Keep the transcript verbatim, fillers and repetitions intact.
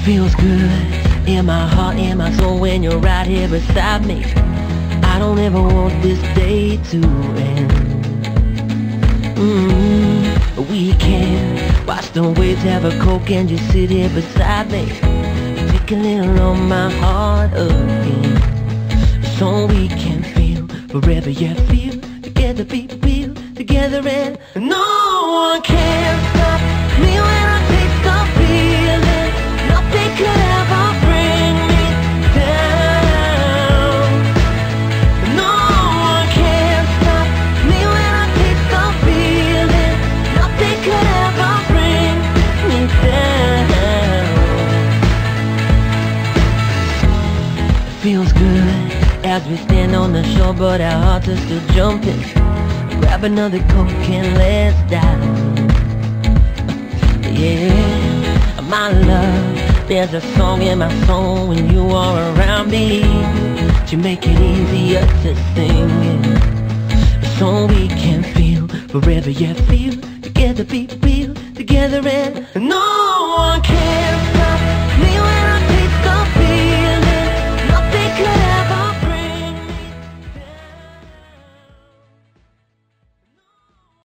Feels good in my heart, in my soul when you're right here beside me. I don't ever want this day to end. mm, We can watch the waves, have a coke and just sit here beside me. Take a little on my heart again, so we can feel forever, yeah, feel together, be real together, and no one can stop me when I take the feeling. Nothing could ever bring me down. No one can stop me when I take the feeling. Nothing could ever bring me down. It feels good as we stand on the shore, but our hearts are still jumping. Grab another coke and let's dive. Yeah, my love, there's a song in my soul when you are around me. To make it easier to sing it, so we can feel forever, yeah, feel together, be real together, and no one can